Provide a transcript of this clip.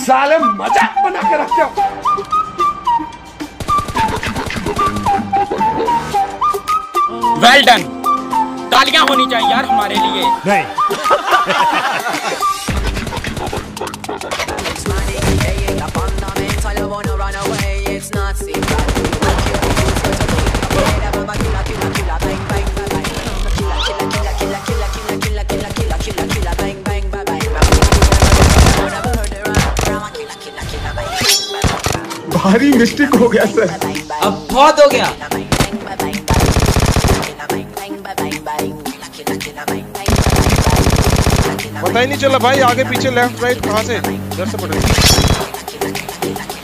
साले मजाक बना के रखते हो। वेल डन, तालियां होनी चाहिए यार हमारे लिए। नहीं भारी मिस्टेक हो गया सर। अब बहुत हो गया। पता ही नहीं चला भाई, आगे पीछे लेफ्ट राइट कहाँ से इधर से पड़ रही।